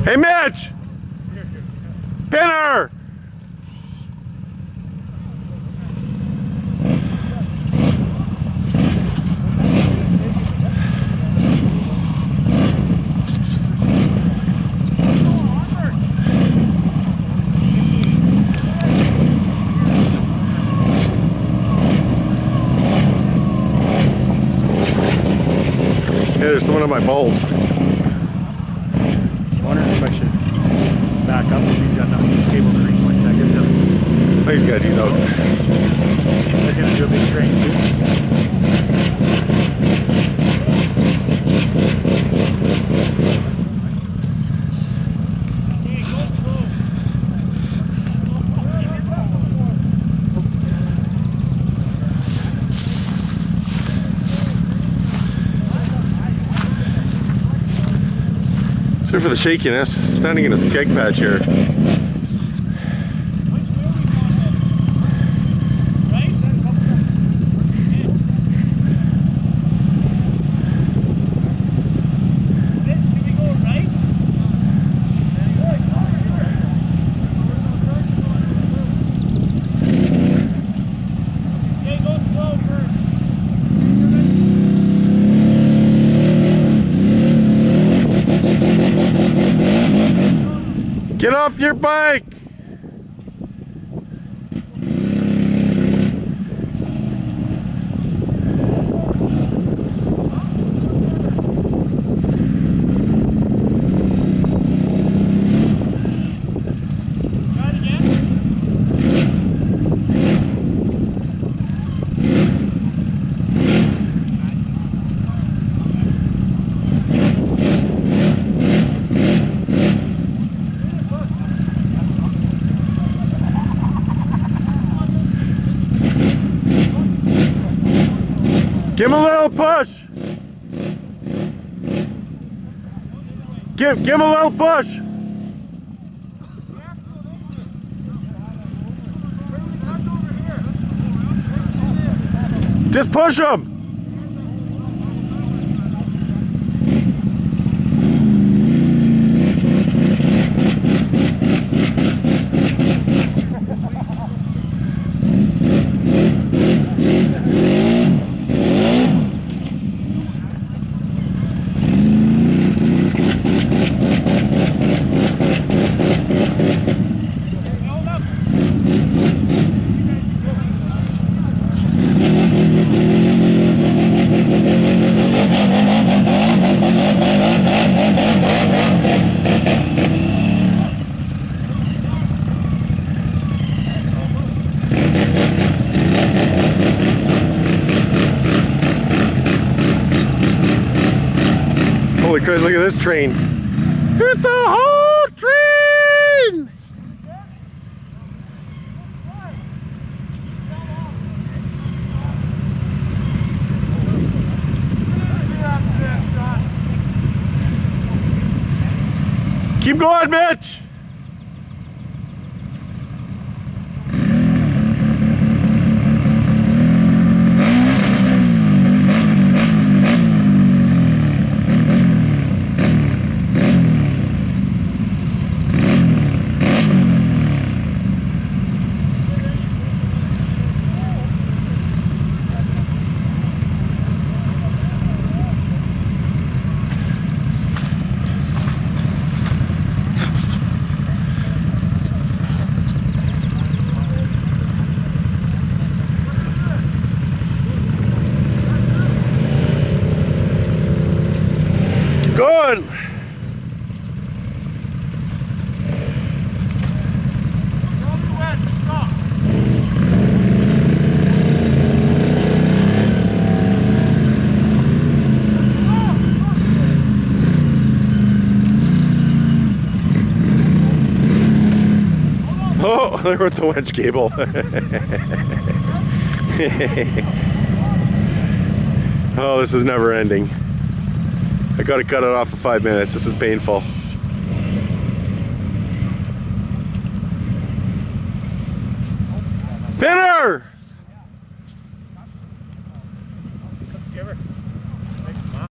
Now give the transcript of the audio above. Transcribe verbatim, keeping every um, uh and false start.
Hey, Mitch! Pinner! Hey, there's someone on my poles. Wondering if I should back up if he's got enough Mitch cable to reach my tag. Oh, he's good, he's out. They're gonna do a big train too. Sorry for the shakiness, standing in a skeg patch here. Get off your bike! Try it again. Give him a little push! Give, give him a little push! Just push him! Holy crap, look at this train. It's a whole train! Keep going, Mitch! Going! Oh, there went the wedge cable. Oh, this is never ending. I gotta cut it off for five minutes. This is painful. Pinner!